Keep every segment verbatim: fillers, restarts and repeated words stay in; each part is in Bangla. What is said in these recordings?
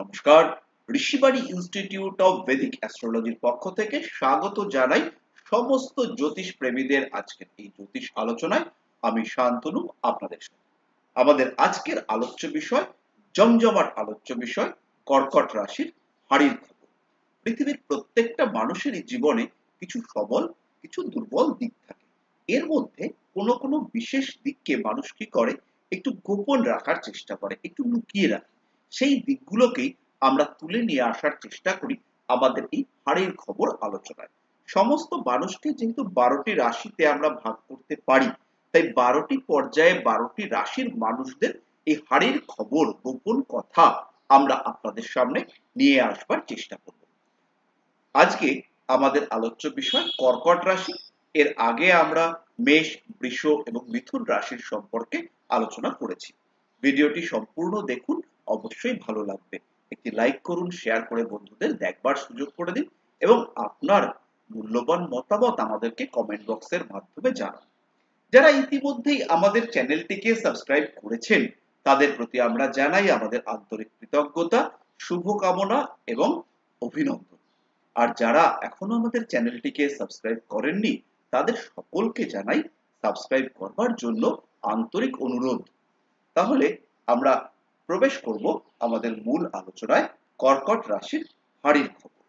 নমস্কার, ঋষিবাণী ইনস্টিটিউট অফ ভেদিক অ্যাস্ট্রোলজির পক্ষ থেকে স্বাগত জানাই সমস্ত জ্যোতিষ প্রেমীদের আজকের এই জ্যোতিষ আলোচনায়। আমি শান্তনু আপনাদের সাথে। আমাদের আজকের আলোচ্য বিষয়, জমজমাট আলোচ্য বিষয়, কর্কট রাশির হাড়ির খবর। পৃথিবীর প্রত্যেকটা মানুষেরই জীবনে কিছু সবল, কিছু দুর্বল দিক থাকে। এর মধ্যে কোনো কোনো বিশেষ দিককে মানুষ কি করে, একটু গোপন রাখার চেষ্টা করে, একটু লুকিয়ে রাখে। সেই দিকগুলোকেই আমরা তুলে নিয়ে আসার চেষ্টা করি আমাদের এই হাড়ির খবর আলোচনায়। সমস্ত মানুষকে যেহেতু বারোটি রাশিতে আমরা ভাগ করতে পারি, তাই বারোটি পর্যায়ে বারোটি রাশির মানুষদের এই হাড়ির খবর, গোপন কথা আমরা আপনাদের সামনে নিয়ে আসবার চেষ্টা করব। আজকে আমাদের আলোচ্য বিষয় কর্কট রাশি। এর আগে আমরা মেষ, বৃষ এবং মিথুন রাশির সম্পর্কে আলোচনা করেছি। ভিডিওটি সম্পূর্ণ দেখুন, অবশ্যই ভালো লাগবে। একটি লাইক করুন, শেয়ার করে বন্ধুদের দেখবার সুযোগ করে দিন এবং আপনার মূল্যবান মতামত আমাদেরকে কমেন্ট বক্সের মাধ্যমে জানান। যারা ইতিমধ্যেই আমাদের চ্যানেলটিকে সাবস্ক্রাইব করেছেন, তাদের প্রতি আমরা জানাই আমাদের আন্তরিক কৃতজ্ঞতা, শুভকামনা এবং অভিনন্দন। আর যারা এখনো আমাদের চ্যানেলটিকে সাবস্ক্রাইব করেননি, তাদের সকলকে জানাই সাবস্ক্রাইব করবার জন্য আন্তরিক অনুরোধ। তাহলে আমরা প্রবেশ করব আমাদের মূল আলোচনায়, কর্কট রাশির হাড়ির খবর।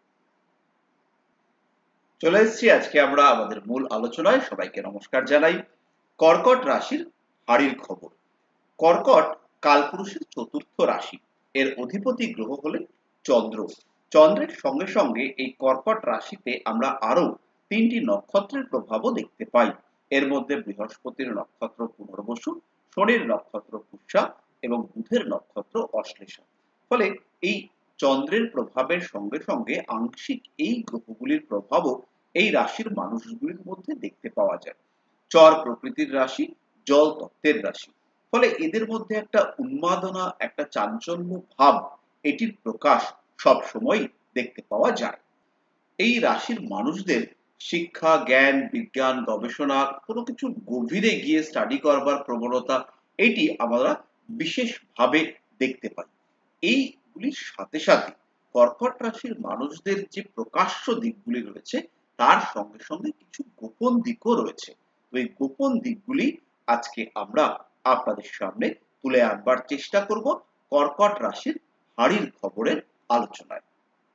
চলে এসেছি আজকে আমরা আমাদের মূল আলোচনায়। সবাইকে নমস্কার জানাই। কর্কট রাশির হাড়ির খবর। কর্কট কালপুরুষের চতুর্থ রাশি। এর অধিপতি গ্রহ হলেন চন্দ্র। চন্দ্রের সঙ্গে সঙ্গে এই কর্কট রাশিতে আমরা আরো তিনটি নক্ষত্রের প্রভাবও দেখতে পাই। এর মধ্যে বৃহস্পতির নক্ষত্র পুনর্বসু, শনির নক্ষত্র পুষ্যা এবং বুধের নক্ষত্র অশ্লেষা। ফলে এই চন্দ্রের প্রভাবের সঙ্গে সঙ্গে আংশিক এই গ্রহগুলির প্রভাবও এই রাশির মানুষগুলির মধ্যে দেখতে পাওয়া যায়। চর প্রকৃতির রাশি, জল তত্ত্বের রাশি। ফলে এদের মধ্যে একটা উন্মাদনা, একটা চাঞ্চল্য ভাব, এটির প্রকাশ সব সময় দেখতে পাওয়া যায়। এই রাশির মানুষদের শিক্ষা, জ্ঞান, বিজ্ঞান, গবেষণা, কোনো কিছু গভীরে গিয়ে স্টাডি করবার প্রবণতা, এটি আমরা বিশেষভাবে দেখতে পাই। এইগুলির সাথে সাথে কর্কট রাশির মানুষদের যে প্রকাশ্য দিকগুলি রয়েছে, তার সঙ্গে সঙ্গে কিছু গোপন দিকও রয়েছে। ওই গোপন দিকগুলি আজকে আমরা আপনাদের সামনে তুলে আনবার চেষ্টা করব কর্কট রাশির হাড়ির খবরের আলোচনায়।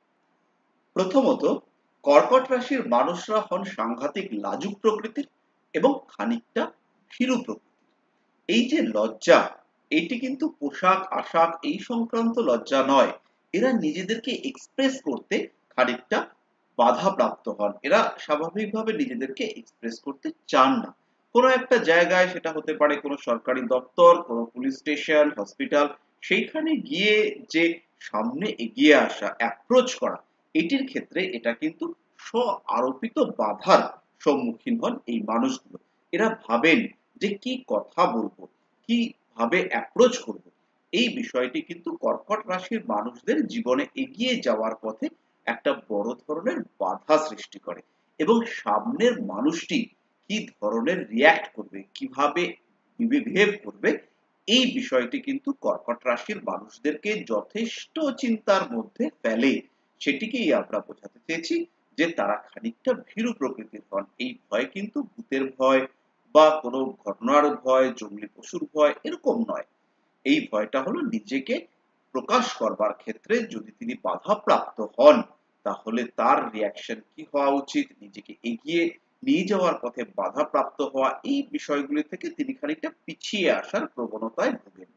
প্রথমত, কর্কট রাশির মানুষরা হন সাংঘাতিক লাজুক প্রকৃতির এবং খানিকটা ভীরু প্রকৃতির। এই যে লজ্জা, এটি কিন্তু পোশাক আশাক এই সংক্রান্ত লজ্জা নয়। এরা নিজেদেরকে এক্সপ্রেস করতে খানিকটা বাধাপ্রাপ্ত হন। এরা স্বাভাবিকভাবে নিজেদেরকে এক্সপ্রেস করতে চান না। কোনো একটা জায়গায়, সেটা হতে পারে কোনো সরকারি দপ্তর, কোনো পুলিশ স্টেশন, হসপিটাল, সেইখানে গিয়ে যে সামনে এগিয়ে আসা, অ্যাপ্রোচ করা, এটির ক্ষেত্রে এটা কিন্তু স্ব আরোপিত বাধার সম্মুখীন হন এই মানুষগুলো। এরা ভাবেন যে কি কথা বলবো, কিভাবে অ্যাপ্রোচ করব। এই বিষয়টি কিন্তু কর্কট রাশির মানুষদের জীবনে এগিয়ে যাওয়ার পথে একটা বড় ধরনের বাধা সৃষ্টি করে এবং সামনের মানুষটি কি ধরনের রিয়্যাক্ট করবে, কিভাবে বিহেভ করবে, এই বিষয়টি কিন্তু কর্কট রাশির মানুষদেরকে যথেষ্ট চিন্তার মধ্যে ফেলে। সেটিকেই আমরা বোঝাতে চেয়েছি যে তারা খানিকটা ভীরু প্রকৃতির হন। এই ভয় কিন্তু ভূতের ভয় বা কোনো ঘটনার ভয়, জঙ্গলি পশুর ভয়, এরকম নয়। এই ভয়টা হলো নিজেকে প্রকাশ করবার ক্ষেত্রে যদি তিনি বাধাপ্রাপ্ত হন, তাহলে তার রিয়াকশন কি হওয়া উচিত, নিজেকে এগিয়ে নিয়ে যাওয়ার পথে বাধাপ্রাপ্ত হওয়া, এই বিষয়গুলি থেকে তিনি খানিকটা পিছিয়ে আসার প্রবণতায় ভোগেন।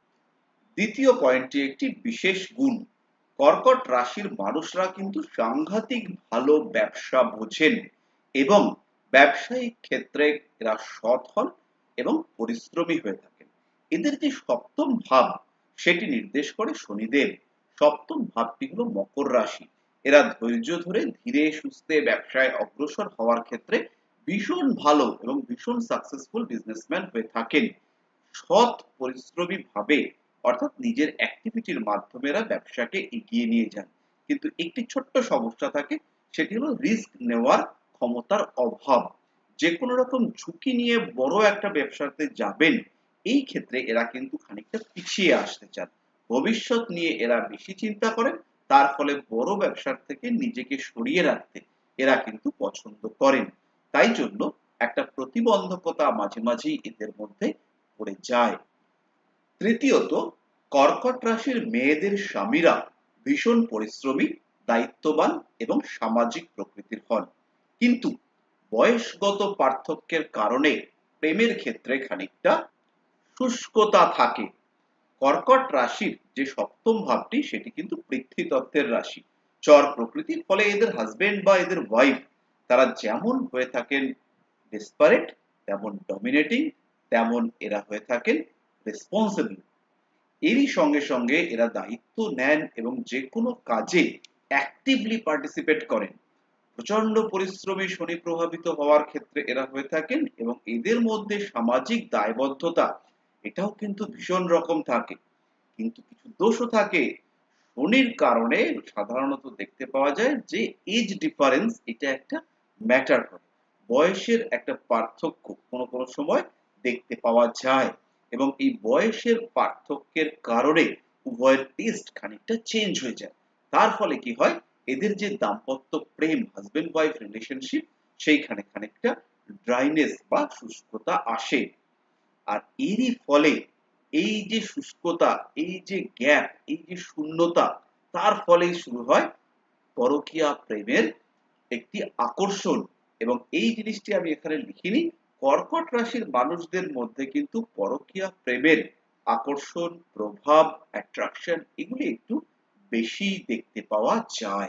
দ্বিতীয় পয়েন্টটি একটি বিশেষ গুণ। কর্কট রাশির মানুষরা কিন্তু সাংঘাতিক ভালো ব্যবসা বোঝেন এবং ব্যবসায়িক ক্ষেত্রে এরা সৎ হন এবং পরিশ্রমী হয়ে থাকেন। এদের যে সপ্তম ভাব, সেটি নির্দেশ করে শনিদেব। সপ্তম ভাবটি হলো মকর রাশি। এরা ধৈর্য ধরে ধীরে সুস্থে ব্যবসায় অগ্রসর হওয়ার ক্ষেত্রে ভীষণ ভালো এবং ভীষণ সাকসেসফুল বিজনেসম্যান হয়ে থাকেন। সৎ পরিশ্রমী ভাবে, অর্থাৎ নিজের অ্যাক্টিভিটির মাধ্যমে এরা ব্যবসাকে এগিয়ে নিয়ে যান। কিন্তু একটি ছোট্ট সমস্যা থাকে, সেটি হলো রিস্ক নেওয়ার ক্ষমতার অভাব। যে কোনো রকম ঝুঁকি নিয়ে বড় একটা ব্যবসাতে যাবেন, এই ক্ষেত্রে এরা কিন্তু খানিকটা পিছিয়ে আসতে চান। ভবিষ্যৎ নিয়ে এরা বেশি চিন্তা করেন, তার ফলে বড় ব্যবসার থেকে নিজেকে সরিয়ে রাখতে এরা কিন্তু পছন্দ করেন। তাই জন্য একটা প্রতিবন্ধকতা মাঝে মাঝেই এদের মধ্যে পড়ে যায়। তৃতীয়ত, কর্কট রাশির মেয়েদের স্বামীরা ভীষণ পরিশ্রমী, দায়িত্ববান এবং সামাজিক প্রকৃতির হন, কিন্তু বয়সগত পার্থক্যের কারণে প্রেমের ক্ষেত্রে খানিকটা শুষ্কতা থাকে। কর্কট রাশির যে সপ্তম ভাবটি সেটি কিন্তু পৃথ্বী তত্ত্বের রাশি, চর প্রকৃতির, ফলে এদের হাজবেন্ড বা এদের ওয়াইফ তারা যেমন হয়ে থাকেন ডেসপারেট, তেমন ডমিনেটিং, তেমন এরা হয়ে থাকেন রেসপন্সিবল। এরই সঙ্গে সঙ্গে এরা দায়িত্ব নেন এবং যে কোনো কাজে অ্যাক্টিভলি পার্টিসিপেট করেন। প্রচন্ড পরিশ্রমী শনি প্রভাবিত হওয়ার ক্ষেত্রে এরা হয়ে থাকেন এবং এদের মধ্যে সামাজিক দায়বদ্ধতা এটাও কিন্তু ভীষণ রকম থাকে। কিন্তু কিছু দোষও থাকে। শনির কারণে সাধারণত দেখতে পাওয়া যায় যে এজ ডিফারেন্স এটা একটা ম্যাটার করে, বয়সের একটা পার্থক্য কোনো কোনো সময় দেখতে পাওয়া যায় এবং এই বয়সের পার্থক্যের কারণে উভয়ের টেস্ট খানিকটা চেঞ্জ হয়ে যায়। তার ফলে কি হয়, এদের যে দাম্পত্য প্রেম, হাজবেন্ড ওয়াইফ রিলেশনশিপ, সেইখানে খানিকটা ড্রাইনেস বা শুষ্কতা আসে। আর এরই ফলে এই যে শুষ্কতা, এই যে গ্যাপ, এই যে শূন্যতা, তার ফলেই শুরু হয় পরকীয়া প্রেমের একটি আকর্ষণ। এবং এই জিনিসটি আমি এখানে লিখিনি, কর্কট রাশির মানুষদের মধ্যে কিন্তু পরকীয়া প্রেমের আকর্ষণ, প্রভাব, অ্যাট্রাকশন এগুলি একটু বেশি দেখতে পাওয়া যায়।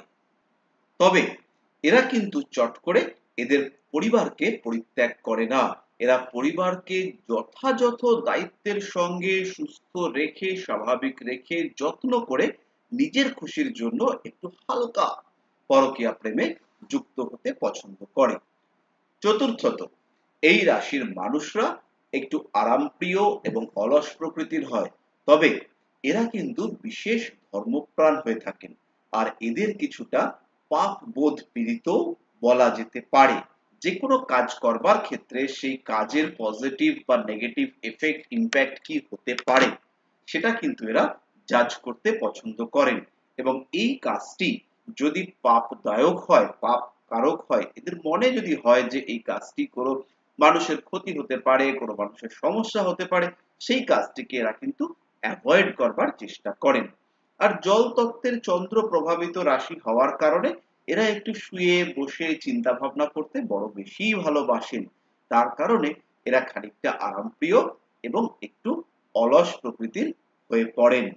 তবে এরা কিন্তু চট করে এদের পরিবারকে পরিত্যাগ করে না। এরা পরিবারকে যথাযথ দায়িত্বের সঙ্গে সুস্থ রেখে, স্বাভাবিক রেখে, যত্ন করে নিজের খুশির জন্য একটু হালকা পরকীয়া প্রেমে যুক্ত হতে পছন্দ করে। চতুর্থত, এই রাশির মানুষরা একটু আরামপ্রিয় এবং অলস প্রকৃতির হয়, তবে এরা কিন্তু বিশেষ ধর্মপ্রাণ হয়ে থাকেন। আর এদের কিছুটা পাপ বোধ পীড়িত বলা যেতে পারে। যে কোনো কাজ করবার ক্ষেত্রে সেই কাজের পজিটিভ বা নেগেটিভ এফেক্ট, ইম্প্যাক্ট কি হতে পারে সেটা কিন্তু এরা জাজ করতে পছন্দ করেন এবং এই কাজটি যদি পাপদায়ক হয়, পাপ কারক হয়, এদের মনে যদি হয় যে এই কাজটি কোনো মানুষের ক্ষতি হতে পারে, কোনো মানুষের সমস্যা হতে পারে, সেই কাজটিকে এরা কিন্তু অ্যাভয়েড করবার চেষ্টা করেন। আর জল তত্ত্বের চন্দ্র প্রভাবিত রাশি হওয়ার কারণে এরা একটু শুয়ে বসে চিন্তা ভাবনা করতে বড় বেশি ভালোবাসেন। তার কারণে এরা খানিকটা আরামপ্রিয় এবং একটু অলস প্রকৃতির হয়ে পড়েন।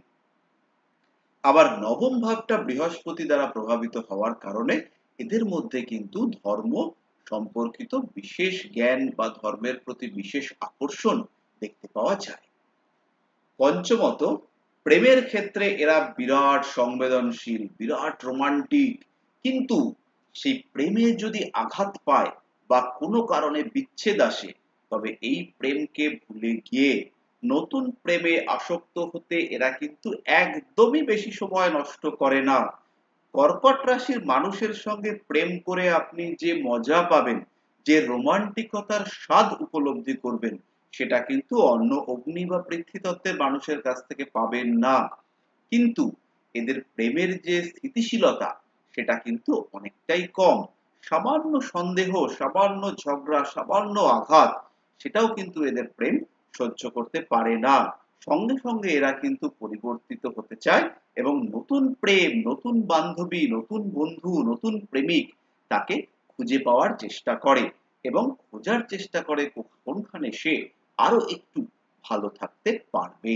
আবার নবম ভাবটা বৃহস্পতি দ্বারা প্রভাবিত হওয়ার কারণে এদের মধ্যে কিন্তু ধর্ম সম্পর্কিত বিশেষ জ্ঞান বা ধর্মের প্রতি বিশেষ আকর্ষণ দেখতে পাওয়া যায়। পঞ্চমত, প্রেমের ক্ষেত্রে এরা বিরাট সংবেদনশীল, বিরাট রোমান্টিক, কিন্তু সেই প্রেমে যদি আঘাত পায় বা কোনো কারণে বিচ্ছেদ আসে, তবে এই প্রেমকে ভুলে গিয়ে নতুন প্রেমে আসক্ত হতে এরা কিন্তু একদমই বেশি সময় নষ্ট করে না। কর্কট রাশির মানুষের সঙ্গে প্রেম করে আপনি যে মজা পাবেন, যে রোমান্টিকতার স্বাদ উপলব্ধি করবেন, সেটা কিন্তু অন্য অগ্নি বা পৃথ্বী তত্ত্বের মানুষের কাছ থেকে পাবেন না। কিন্তু এদের প্রেমের যে স্থিতিশীলতা সেটা কিন্তু অনেকটাই কম। সামান্য সন্দেহ, সামান্য ঝগড়া, সামান্য আঘাত, সেটাও কিন্তু এদের প্রেম সহ্য করতে পারে না। সঙ্গে সঙ্গে এরা কিন্তু পরিবর্তিত হতে চায় এবং নতুন প্রেম, নতুন বান্ধবী, নতুন বন্ধু, নতুন প্রেমিক তাকে খুঁজে পাওয়ার চেষ্টা করে এবং খোঁজার চেষ্টা করে কোনখানে সে আরো একটু ভালো থাকতে পারবে।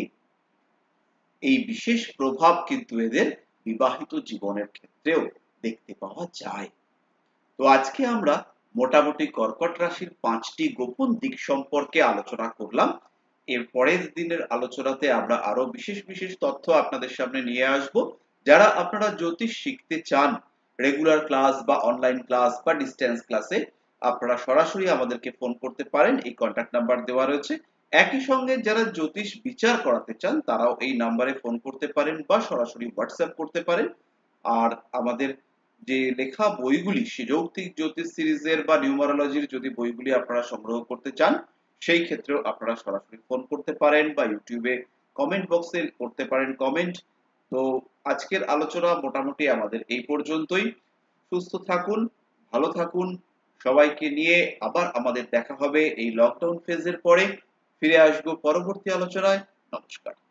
এই বিশেষ প্রভাব কিন্তু এদের বিবাহিত জীবনের ক্ষেত্রেও দেখতে পাওয়া যায়। তো আজকে আমরা মোটামুটি কর্কট রাশির পাঁচটি গোপন দিক সম্পর্কে আলোচনা করলাম। এর পরের দিনের আলোচনাতে আমরা আরো বিশেষ বিশেষ তথ্য আপনাদের সামনে নিয়ে আসব। যারা আপনারা জ্যোতিষ শিখতে চান, রেগুলার ক্লাস বা অনলাইন ক্লাস বা ডিস্টেন্স ক্লাসে, আপনারা সরাসরি আমাদেরকে ফোন করতে পারেন, এই কন্ট্যাক্ট নাম্বার দেওয়া রয়েছে। একই সঙ্গে যারা জ্যোতিষ বিচার করাতে চান তারাও এই নাম্বারে ফোন করতে পারেন বা সরাসরি হোয়াটসঅ্যাপ করতে পারেন। আর আমাদের যে লেখা বইগুলি, যৌক্তিক জ্যোতিষ সিরিজের বা নিউমারোলজির যদি বইগুলি আপনারা সংগ্রহ করতে চান, সেই ক্ষেত্রেও আপনারা সরাসরি ফোন করতে পারেন বা ইউটিউবে কমেন্ট বক্সে করতে পারেন কমেন্ট। তো আজকের আলোচনা মোটামুটি আমাদের এই পর্যন্তই। সুস্থ থাকুন, ভালো থাকুন। সবাইকে নিয়ে আবার আমাদের দেখা হবে এই লকডাউন ফেজের পরে। ফিরে আসবো পরবর্তী আলোচনায়। নমস্কার।